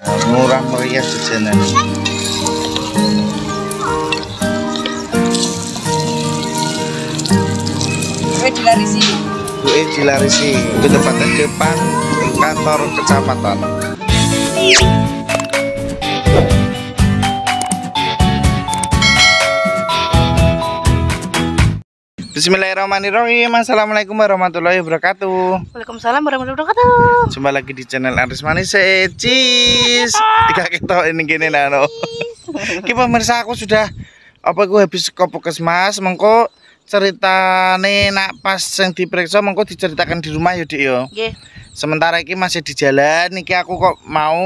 Murah meriah jajanan. Dilarisi itu tempatnya depan kantor kecamatan. Bismillahirrahmanirrahim. Assalamualaikum warahmatullahi wabarakatuh. Waalaikumsalam warahmatullahi wabarakatuh. Jumpa lagi di channel Aris Manis Cheese. Tiga kita ini gini nano. Ki pemirsa, aku sudah habis ke puskesmas mengko ceritane nak pas yang diperiksa mengko diceritakan di rumah ya Dik yo. Nggih. Sementara iki masih di jalan niki aku kok mau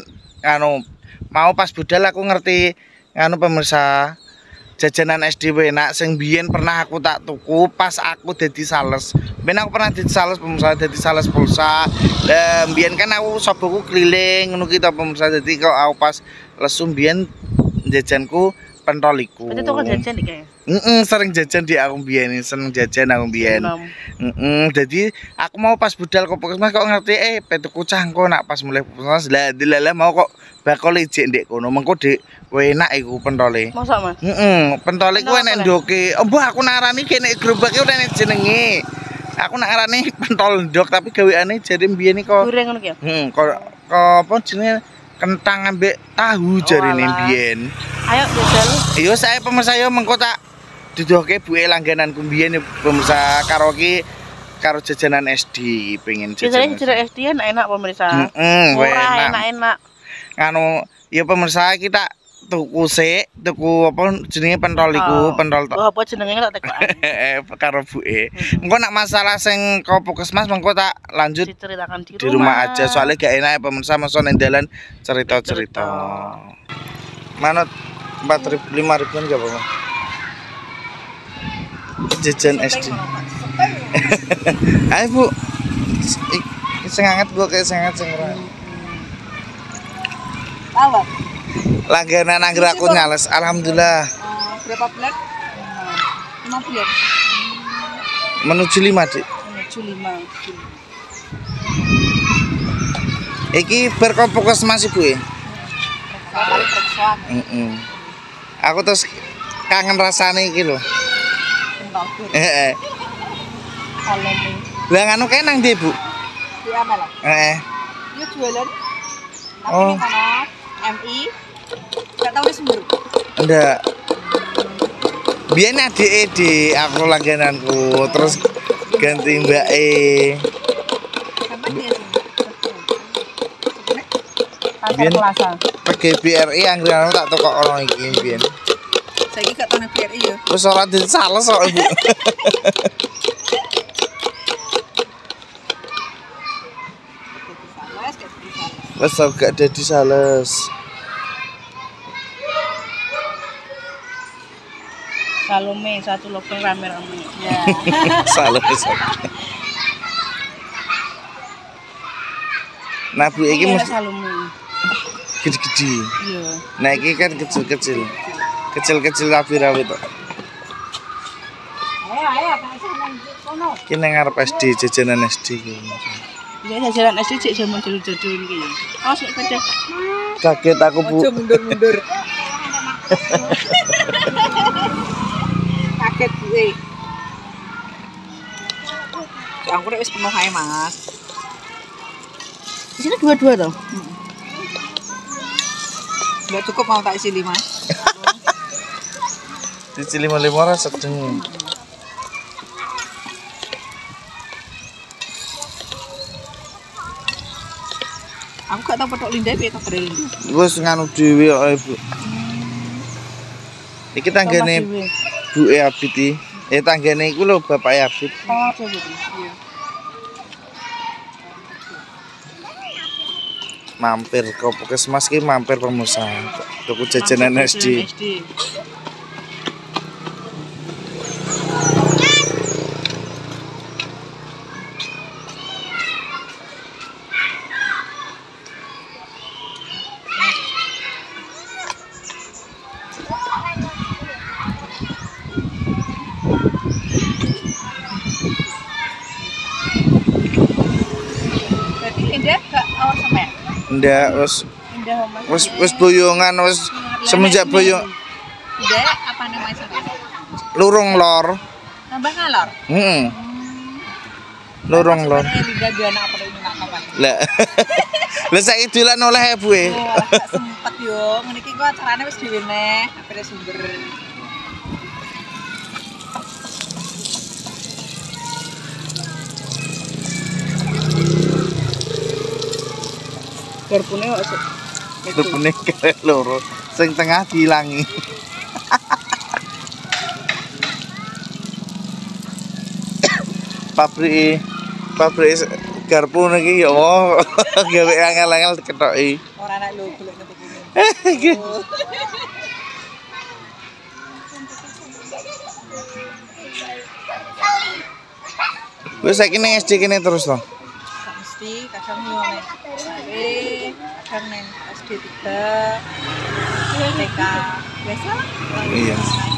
pas budal aku ngerti pemirsa jajanan SD enak sing biyen pernah aku tak tuku pas aku dadi sales. Ben aku pernah dadi sales pemirsa, dadi sales pulsa. Biyen kan aku soboku keliling ngono ki to pemirsa, dadi kok aku pas lesu biyen jajanku pentol iku. Berarti tuh kan jajan iki ya? Sering jajan di aku biyen, seneng jajan aku biyen. Jadi aku mau pas budal ke puskesmas kok ngerti petuku cangko nak pas mulai puskesmas lah mau kok bakal ijek ndek kono mengko dik enak iku pentole. Mosok Mas? Pentole ku enek ndoke. Mbah aku narani kene gerobake ora enek jenenge. Aku nak arani pentol ndok tapi gaweane jare mbiyen iki kok goreng ngono ki ya? Kok apa jenenge kentang ambek tahu jarine mbiyen. Ayo jajal. Iya saya pemirsa yo mengko tak duduhke buke langgananku mbiyen pemirsa karo jajanan SD pengen jajanan. Jajanan SD enak pemirsa. Murah enak. Ya pemirsa kita tuku apa jenenge pentol iku, pentol tok. Apa jenenge tak tekokan. Karo buke. Engko nak masalah sing ke puskesmas mengko tak lanjut diceritakan di rumah aja soalnya gak enak ya pemirsa masa nang dalan cerita-cerita. Manut 4.000 5.000-an gak apa-apa. Jajan SD. Ayo Bu. Sing hangat gua kayak sing hangat sing ora. Awak. Langganan angger aku nyales, alhamdulillah. Berapa bulan? 5 bulan. Menuju 5, Dik. Menuju 5. Iki berpuskesmas Ibu ya? Aku terus kangen rasane iki lho. Heeh. Lah nganu kae nang ndi, Bu? Di Amal. Heeh. Dia jualan. Oh. MI. Enggak tahu wis mbur. Ndak. Biyen adike di aku langgananku, terus ganti mbake. Sampai dia sih. Biyen PGBRI anggaran tak toko ono iki biyen. Saiki gak tau PGRI ya. Wis ora disales kok, Ibu. Wis gak dadi sales. Salome satu lopeng rame-rame. Ya. Sales. Nah, Bu iki mesti Salome. gede-gede. Iya. Nah, iki kan kecil-kecil. Kecil-kecil rapi-rapi tok. Ayo, Pak sono. Iki nang ngarep SD, jajanan SD iki. Ya jajanan SD cek jaman jadul-jadul iki ya. Awas nek pecah. Kaget aku, Bu. Aja mundur-mundur. Kaget gue. Aku wis penuh ae, Mas. Di sini dua-dua toh? Enggak cukup mau tak isi 5. Isi 5 ora sedeng. Aku gak tau petok lindai piye kabare lindai. Wis nganu dhewe kok, Ibu. Iki tanggane Buke Abid iki. Tanggane iku lho bapake Abid. Oh, coba. Iya. Mampir ke puskesmas ki mampir pemirsa. Tuku jajanan SD. Berarti Linda gak awal sampai? Ndak, wis pindah omah. Wis boyongan wis semenjak boyong Dek, apa namanya sampean? lurung lor. Tambah ngalor. Lurung lor. Liga dua anak apa ini nak kapan? Lah. Lah saiki dolan oleh Bu e. Oh, gak sempet yo. Ngene iki kok acarane wis dhewe neh, apere sumber. Garpune kok Lupune kare loro. Sing tengah diilangi. Pabrik garpu niki ya Allah gawe angel-angel kethoki. ora anak lho golek ketik. Wis saiki ning SD kene terus to. Mesti kadang yo nek kadang ning SD 3 TK biasa lah. Iya.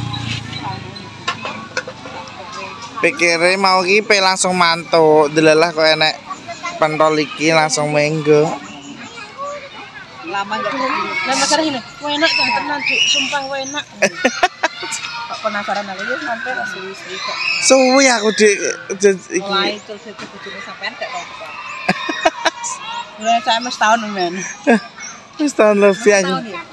Pikire mau iki pe langsung mantuk, delalah kok enek pentol iki langsung menggo. Lama enggak ketemu. Lah masalah ini, enak kan tenan Dik, sumpah enak. Kok penasaran aku ya sampai asli-asli kok. Suwi aku Dik iki. Mulai cerita bojone sampean gak tau kok. Mulai saya mas tahun men. Wis tahun lebih aku. Tahun ya.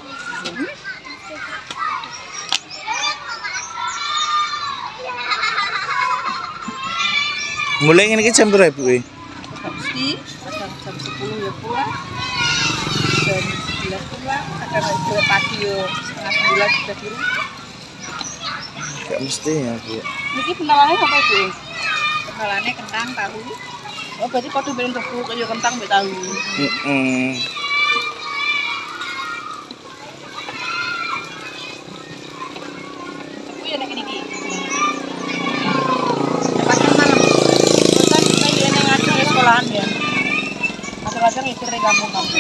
Mulai ngene iki jam berapa Bu? Mesti jam 10 ya pulang. Jam 11 pulang, kadang ada pagi yo setengah 9 sudah di rumah. Gak mesti ya Bu. Niki pentolannya apa Bu? Pentolannya kentang tahu. Oh berarti padha ben tebu kaya kentang mbek tahu. Tebu ya nek niki. Sekolahan ya. Kadang-kadang ikut dari kampung-kampung.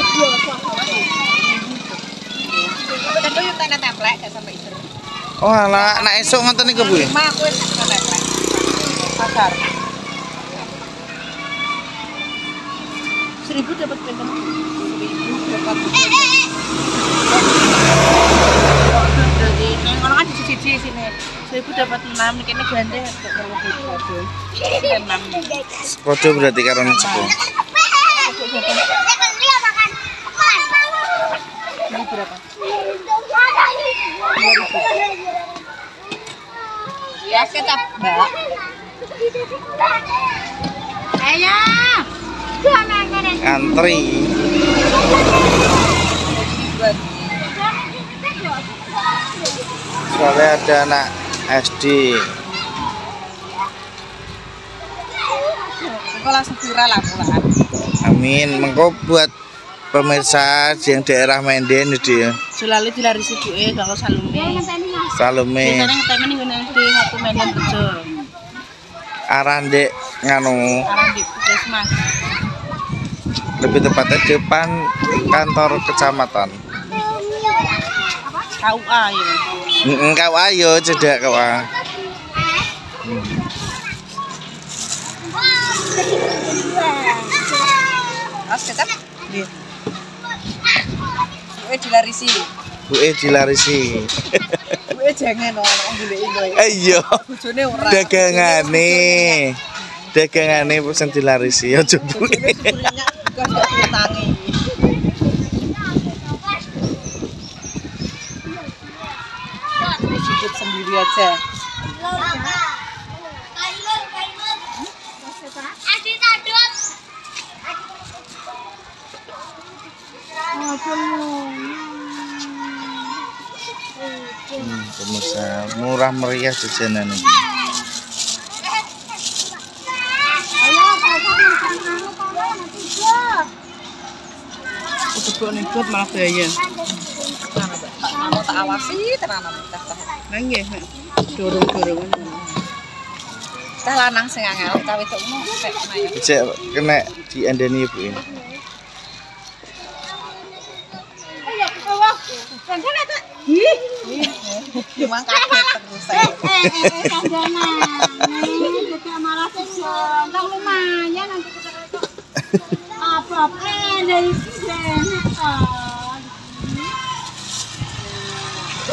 Tentu yang tanda template gak sampai itu. Oh alah, nek esuk ngoten niku Bu. Mah aku wis tanda template. Pasar. 1000 dapat pinten? 1000 dapat. Jadi, kalau kan cici sini. 1000 dapat 6, ini kayaknya gande kalau gitu. 6. Podo berarti karo nek sepuh. Ini berapa? 2000. Ya, kecap, Mbak. Ayo. Antri. Soalnya ada anak SD. Kok langsung viral lah pulaan. Amin. Mengko buat pemirsa yang daerah Menden itu ya. Sulali dilari sibuke karo Salume. Salume. Biasanya ngetemen ning ngene SD satu Menden Bejo. Arah ndek nganu, Arang di Puskesmas. lebih tepatnya depan kantor kecamatan. KUA ya. Kau ayo cedak kau. Mas kecap. Nggih. Dilarisi. Buke dilarisi. Kuwi jangan ono goleki kowe. Iya. Bojone ora. Dagangane pesen dilarisi aja buke. Bojone sepurinya gas gak diutangi. Sikit sendiri aja. Pemirsa murah meriah jajanan ini. Udah nih buat malah bahaya. Mau tak awasi tenan kita. Nggih, dorong-dorongan. Tah lanang sing angel, cawe wedokmu sek mayo. Cek kena diandani Bu ini. Cuma kaget terus saya. Apa-apa dari sini.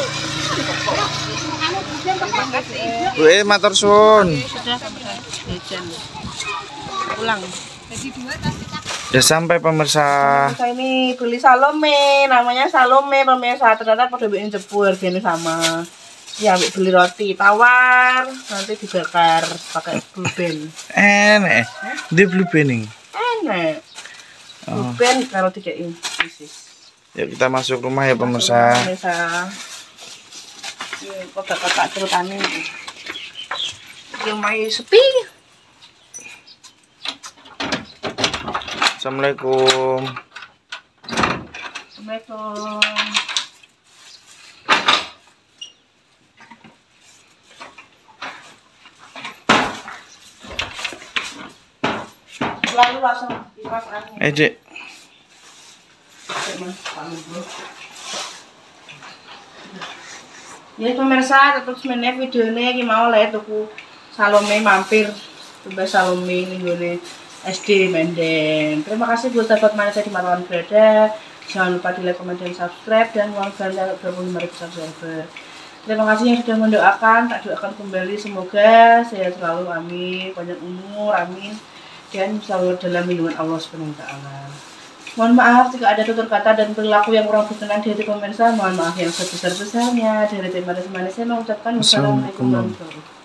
kasih. Matur suwun. Sudah jajan. Pulang. Ya sampai pemirsa. Saya ini beli Salome, namanya Salome pemirsa. Ternyata pada bikin jebur harganya sama. Ya beli roti tawar, nanti dibakar pakai blue band. Enak. Dia blue banding. Enak. Blue band kalau dikasih isis. Ya kita masuk rumah ya pemirsa. Pemirsa. Ini kotak-kotak terutama. Rumah sepi. Assalamualaikum. Assalamualaikum. Lalu langsung dipasang. Cik. Jadi pemirsa tetap semennya videonya ini mau lihat tuku Salome mampir coba Salome ini SD Menden. Terima kasih buat sahabat manusia di mana berada. Jangan lupa di like, komen, dan subscribe dan uang belanja 25.000 subscriber. Terima kasih yang sudah mendoakan. Tak doakan kembali semoga sehat selalu, amin. Panjang umur, amin. Dan selalu dalam lindungan Allah SWT. Mohon maaf jika ada tutur kata dan perilaku yang kurang berkenan di hati pemirsa. Mohon maaf yang sebesar-besarnya. Dari tim manis-manis saya mengucapkan wassalamualaikum warahmatullahi wabarakatuh.